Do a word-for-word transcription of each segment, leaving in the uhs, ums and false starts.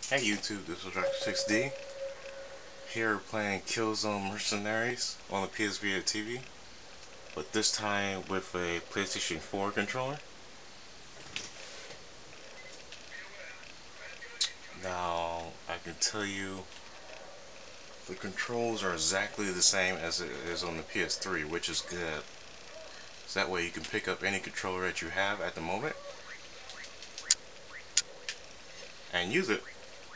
Hey YouTube, this is Rector six D here playing Killzone Mercenaries on the P S Vita T V, but this time with a PlayStation four controller. Now, I can tell you the controls are exactly the same as it is on the P S three, which is good. So that way you can pick up any controller that you have at the moment and use it.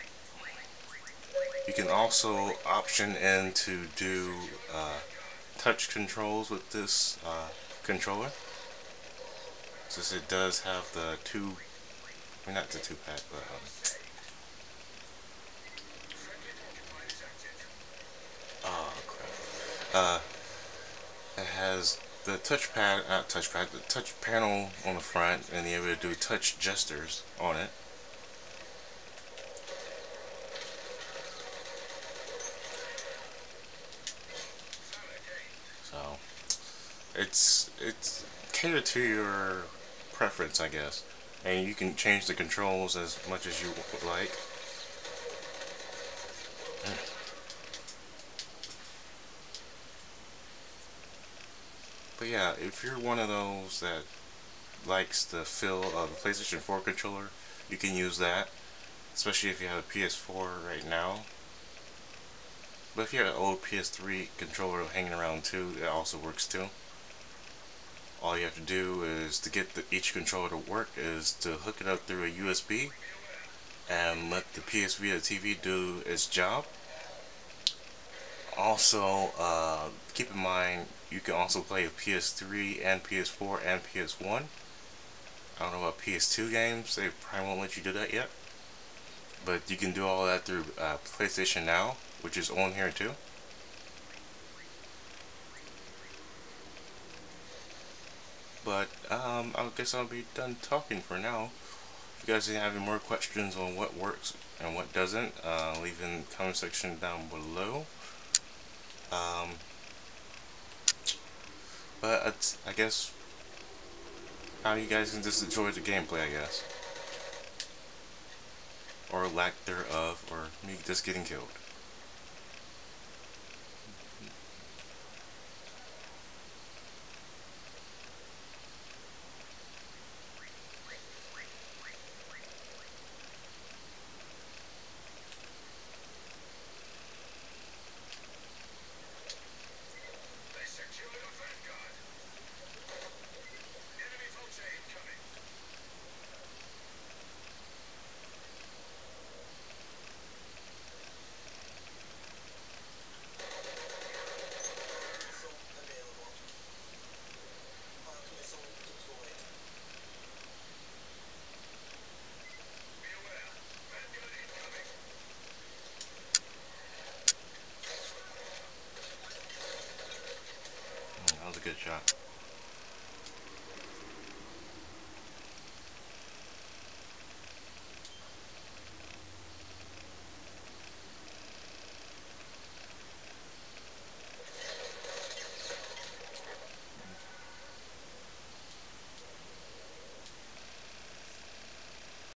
You can also option in to do uh, touch controls with this uh, controller, since it does have the two, well, not the two pack, but um, oh crap, uh, it has the touchpad, not touchpad, the touch panel on the front, and you're able to do touch gestures on it. So it's it's catered to your preference, I guess, and you can change the controls as much as you would like. But yeah, if you're one of those that likes the feel of the PlayStation four controller, you can use that, especially if you have a P S four right now. But if you have an old P S three controller hanging around too, it also works too. All you have to do is to get the, each controller to work is to hook it up through a U S B and let the P S Vita T V do its job. Also, uh, keep in mind you can also play P S three and P S four and P S one. I don't know about P S two games, they probably won't let you do that yet. But you can do all that through uh, PlayStation Now, which is on here too. But um, I guess I'll be done talking for now. If you guys have any more questions on what works and what doesn't, uh, leave in the comment section down below. Um, but it's, I guess how you guys can just enjoy the gameplay, I guess, or lack thereof, or me just getting killed. Mm, that was a good shot.